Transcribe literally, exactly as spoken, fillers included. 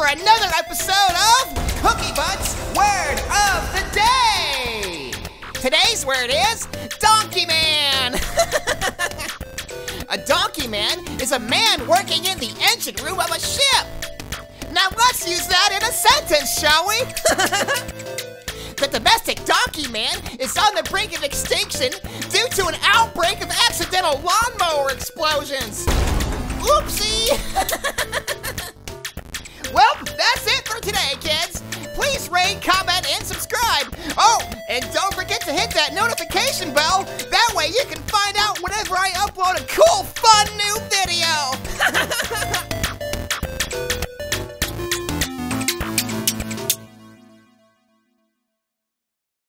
another episode of Cookie Butt's Word of the Day! Today's word is Donkey Man! A donkey man is a man working in the engine room of a ship! Now let's use that in a sentence, shall we? The domestic donkey man is on the brink of extinction due to an outbreak of accidental lawnmower explosions! Oopsie! Well, that's it for today, kids. Please rate, comment, and subscribe. Oh, and don't forget to hit that notification bell. That way you can find out whenever I upload a cool, fun new video.